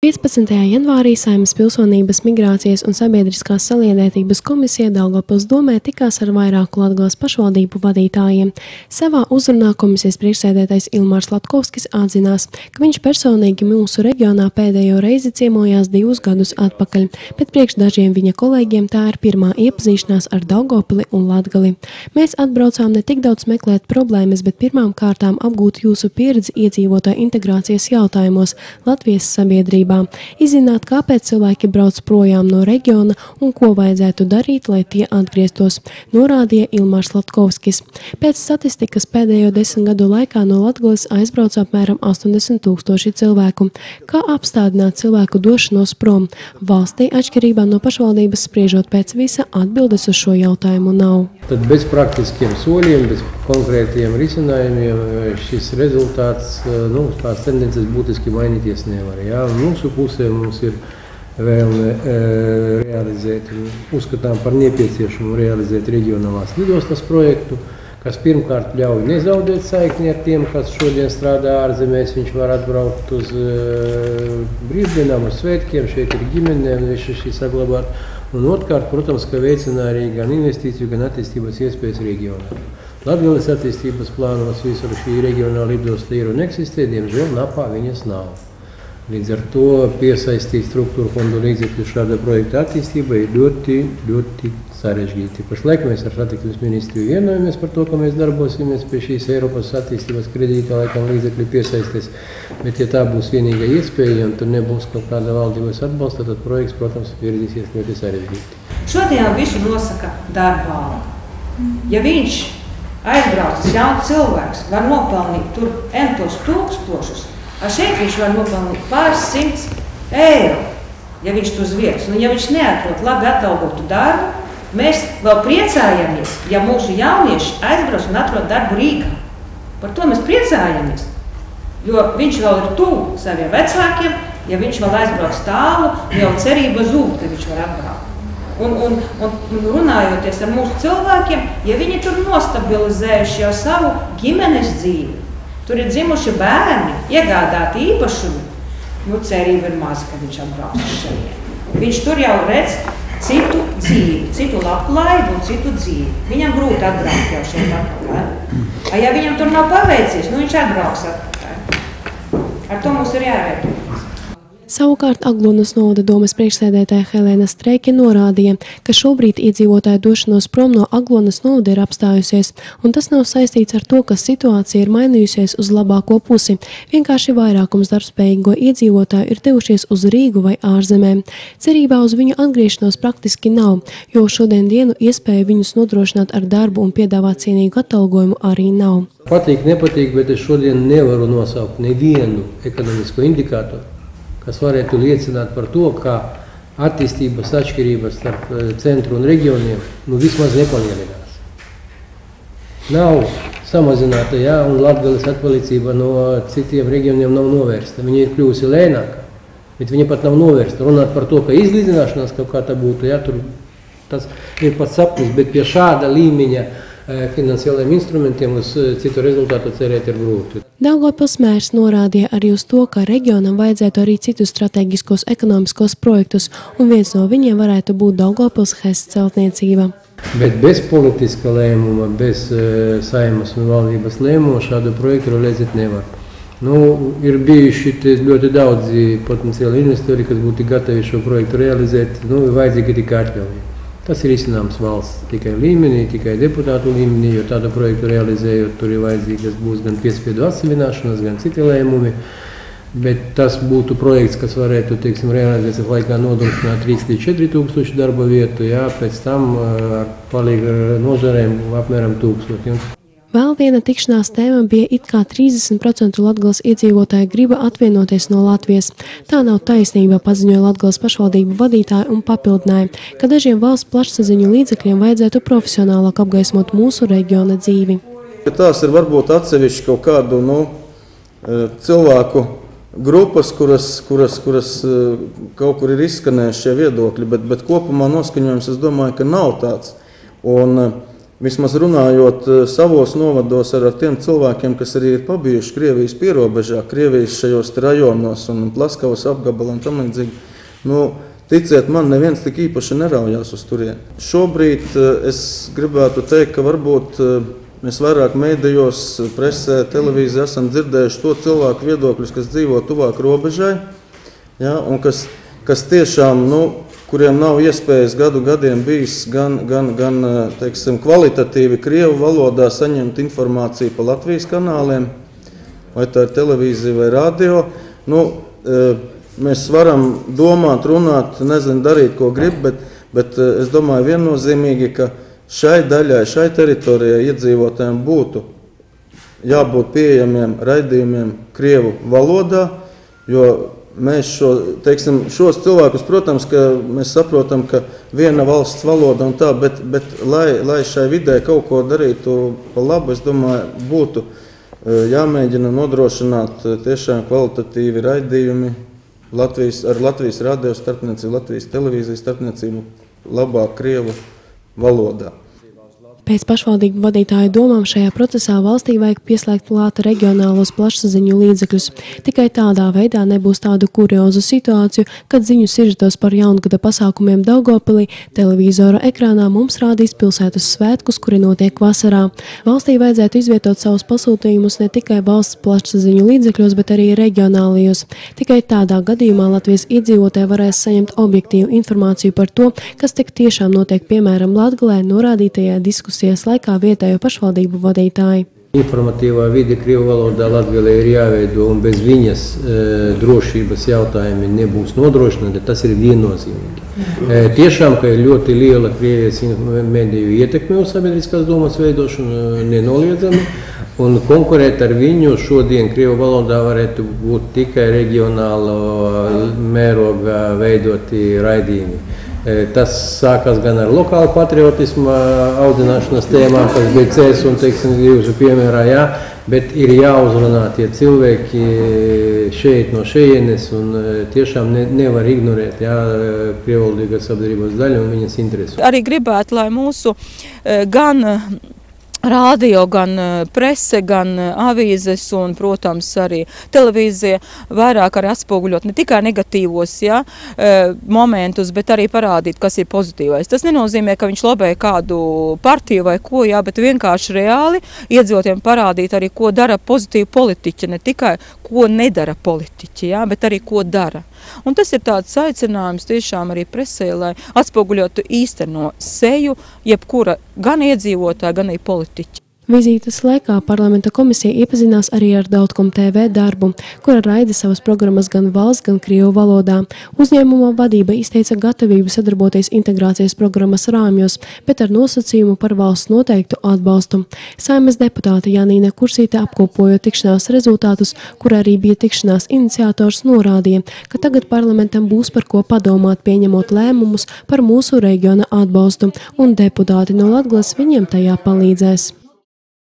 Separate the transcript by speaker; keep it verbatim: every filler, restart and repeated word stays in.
Speaker 1: piecpadsmitajā janvārī Saeimas Pilsonības, migrācijas un sabiedriskās saliedētības komisija Daugavpils domē tikās ar vairāku Latgales pašvaldību vadītājiem. Savā uzrunā komisijas priekšsēdētājs Ilmārs Latkovskis atzinās, ka viņš personīgi mūsu reģionā pēdējo reizi ciemojās divus gadus atpakaļ, bet priekš dažiem viņa kolēģiem tā ir pirmā iepazīšanās ar Daugavpili un Latgali. Mēs atbraucām ne tik daudz meklēt problēmas, bet pirmām kārtām apgūt jūsu pieredzi iedzīvotāju integrācijas jautājumos Latvijas sabiedrībā. Izzināt, kāpēc cilvēki brauc projām no reģiona un ko vajadzētu darīt, lai tie atgrieztos, norādīja Ilmārs Latkovskis. Pēc statistikas pēdējo desmit gadu laikā no Latgales aizbrauc apmēram astoņdesmit tūkstoši cilvēku. Kā apstādināt cilvēku došanos prom? Valstī atšķirībā no pašvaldības spriežot pēc visa atbildes uz šo jautājumu nav.
Speaker 2: Tad bez praktiskiem soļiem, bez konkrētiem risinājumiem šis rezultāts, nu, tās tendences būtiski mainīties nevar. Jā? Mūsu pusē mums ir vēlme e, realizēt, uzskatām par nepieciešamu realizēt reģionālās lidostas projektu, kas pirmkārt ļauj nezaudēt saikni ar tiem, kas šodien strādā ārzemēs. Viņš var atbraukt uz e, brīvdienām, uz svētkiem, šeit ir ģimene, un viņš šī saglabāt. Un otrkārt, protams, ka veicina arī gan investīciju, gan attīstības iespējas reģionā. Latgales attīstības plānos visur šī reģionāla lidosta ir un eksistē, diemžēl Napā viņas nav. Līdz ar to piesaistīt struktūru fondu līdzekļu šāda projekta attīstībai ir ļoti, ļoti sarežģīti. Pašlaik mēs ar satiksmes ministriju vienojamies par to, ka mēs darbosimies pie šīs Eiropas attīstības kredīta laikam līdzekļu piesaistes, bet ja tā būs vienīga iespēja un tur nebūs kaut kāda valdības atbalsta, tad projekts, protams, virzīsies ļoti sarežģīti.
Speaker 3: Šodien visu nosaka darba alga. Ja viņš aizbraucis jauns cilvēks, var nopelnīt tur entos tūkstošus, a šeit viņš var nopelnīt pāris simts eiro, ja viņš tur uz vietas. Un ja viņš neatrod labi atalgotu darbu, mēs vēl priecājamies, ja mūsu jaunieši aizbrauc un atrod darbu Rīgā. Par to mēs priecājamies, jo viņš vēl ir tuvu saviem vecākiem, ja viņš vēl aizbrauc tālu, jau cerība zūd, ka viņš var atbraukt. Un, un, un runājoties ar mūsu cilvēkiem, ja viņi tur nostabilizējuši jau savu ģimenes dzīvi, tur ir dzimuši bērni, iegādāti īpašumi, nu cerība ir maz, ka viņš atbrauc šeit. Viņš tur jau redz citu dzīvi, citu labklājību un citu dzīvi. Viņam grūti atbraukt jau šeit atpakaļ. Ja viņam tur nav paveicies, nu viņš atbrauks atpakaļ. Ar to mums ir jārēķinās.
Speaker 1: Savukārt Aglonas novada domes priekšsēdētāja Helēna Streike norādīja, ka šobrīd iedzīvotāju došanos prom no Aglonas novada ir apstājusies, un tas nav saistīts ar to, ka situācija ir mainījusies uz labāko pusi. Vienkārši vairākums darbspējīgo iedzīvotāju ir devušies uz Rīgu vai ārzemēm. Cerībā uz viņu atgriešanos praktiski nav, jo šodien dienu iespēja viņus nodrošināt ar darbu un piedāvāt cienīgu atalgojumu arī nav.
Speaker 2: Patīk, nepatīk, bet es šodien nevaru nosaukt nevienu ekonomisko indikātoru, kas varētu liecināt par to, ka attīstības atšķirības starp centru un reģioniem nu, vismaz nepalielinās. Nav samazināta, jā, un Latgales atpalicība no citiem reģioniem nav novērsta. Viņa ir kļuvusi lēnāka, bet viņa pat nav novērsta. Runāt par to, ka izlīdzināšanās kaut kā tā būtu, jā, tur tas ir pats sapnis, bet pie šāda līmeņa finansiālajiem instrumentiem uz citu rezultātu cerēt ir grūti.
Speaker 1: Daugavpils mērs norādīja arī uz to, ka reģionam vajadzētu arī citus strateģiskos ekonomiskos projektus, un viens no viņiem varētu būt Daugavpils HES celtniecība.
Speaker 2: Bet bez politiska lēmuma, bez uh, Saeimas un valdības lēmuma šādu projektu realizēt nevar. Nu, ir bijuši ļoti daudzi potenciāli investori, kas būtu gatavi šo projektu realizēt, nu, vajadzīgi tikai atļauja. Tas ir izcināms valsts tikai līmenī, tikai deputātu līmenī, jo tādu projektu realizējot, tur ir vajadzīgas būs gan piespiedu atsevināšanas, gan citi lēmumi. Bet tas būtu projekts, kas varētu, teiksim, realizēs laikā nodrošināt trīs līdz četri tūkstoši darba vietu, jā, pēc tam ar palīgu nozarēm apmēram tūkstoti.
Speaker 1: Vēl viena tikšanās tēma bija it kā trīsdesmit procenti Latgales iedzīvotāju griba atvienoties no Latvijas. Tā nav taisnība, paziņoja Latgales pašvaldību vadītāji un papildināja, ka dažiem valsts plašsaziņu līdzekļiem vajadzētu profesionālāk apgaismot mūsu reģiona dzīvi.
Speaker 4: Tās ir varbūt atsevišķi kaut kādu nu, cilvēku grupas, kuras, kuras, kuras kaut kur ir izskanējuši šie viedokļi, bet, bet kopumā noskaņojums, es domāju, ka nav tāds. Un vismaz runājot savos novados ar, ar tiem cilvēkiem, kas arī ir pabijuši Krievijas pierobežā, Krievijas šajos rajonos un Plaskavas apgabala un tam līdzīgi, nu, ticiet man, neviens tik īpaši neraujās uz turieni. Šobrīd es gribētu teikt, ka varbūt mēs vairāk mēdījos, presē, televīzijā esam dzirdējuši to cilvēku viedokļus, kas dzīvo tuvāk robežai, ja, un kas, kas tiešām, nu, kuriem nav iespējas gadu gadiem bijis gan, gan, gan teiksim, kvalitatīvi krievu valodā saņemt informāciju pa Latvijas kanāliem, vai tā ir televīzija vai radio. Nu, mēs varam domāt, runāt, nezinu, darīt, ko grib, bet, bet es domāju viennozīmīgi, ka šai daļai, šai teritorijai iedzīvotājiem būtu jābūt pieejamiem raidījumiem krievu valodā, jo mēs šo, teiksim, šos cilvēkus, protams, ka mēs saprotam, ka viena valsts valoda un tā, bet, bet lai, lai šai vidē kaut ko darītu pa labu, es domāju, būtu jāmēģina nodrošināt tiešām kvalitatīvi raidījumi Latvijas, ar Latvijas radio starpniecību, Latvijas televīzijas starpniecību labāk krievu valodā.
Speaker 1: Pēc pašvaldību vadītāju domām šajā procesā valstī vajag pieslēgt klāta reģionālos plašsaziņu līdzekļus. Tikai tādā veidā nebūs tādu kuriozu situāciju, kad ziņu sižetos par jaungada pasākumiem Daugavpilī televīzora ekrānā mums rādīs pilsētas svētkus, kuri notiek vasarā. Valstī vajadzētu izvietot savus pasūtījumus ne tikai valsts plašsaziņu līdzekļos, bet arī reģionālajos. Tikai tādā gadījumā Latvijas iedzīvotāji varēs saņemt objektīvu informāciju par to, kas tik tiešām notiek, piemēram, Latgalē norādītajā diskusijā laikā vietējo pašvaldību vadītāji.
Speaker 2: Informatīvā vide krievu valodā Latgalē ir jāveido, un bez viņas e, drošības jautājumi nebūs nodrošināti, tas ir viennozīmīgi. E, tiešām, ka ir ļoti liela Krievijas mediju ietekme uz sabiedriskās domas veidošanu, nenoliedzami, un konkurēt ar viņu šodien krievu valodā varētu būt tikai reģionāla mēroga veidoti raidījumi. Tas sākās gan ar lokālu patriotismu audzināšanas tēmām, kas bija cēs un, teiksim, jūsu piemērā, jā, bet ir jāuzrunā tie cilvēki šeit no šejienes un tiešām ne, nevar ignorēt, jā, krievvalodīgās sabiedrības daļu un viņas interesu.
Speaker 5: Arī gribētu, lai mūsu gan radio, gan prese, gan avīzes un, protams, arī televīzija vairāk arī atspoguļot ne tikai negatīvos, ja, momentus, bet arī parādīt, kas ir pozitīvais. Tas nenozīmē, ka viņš lobē kādu partiju vai ko, ja, bet vienkārši reāli iedzīvotājiem parādīt arī, ko dara pozitīvi politiķi, ne tikai ko nedara politiķi, ja, bet arī ko dara. Un tas ir tāds aicinājums tiešām arī presē, lai atspoguļotu īsteno seju, jebkura gan iedzīvotāja, gan arī politiķi.
Speaker 1: Vizītes laikā parlamenta komisija iepazinās arī ar Dautkom T V darbu, kura raida savas programmas gan valsts, gan krievu valodā. Uzņēmuma vadība izteica gatavību sadarboties integrācijas programmas rāmjos, bet ar nosacījumu par valsts noteiktu atbalstu. Saeimas deputāte Janīna Kursīte, apkopojot tikšanās rezultātus, kur arī bija tikšanās iniciators, norādīja, ka tagad parlamentam būs par ko padomāt, pieņemot lēmumus par mūsu reģiona atbalstu, un deputāti no Latgales viņiem tajā palīdzēs.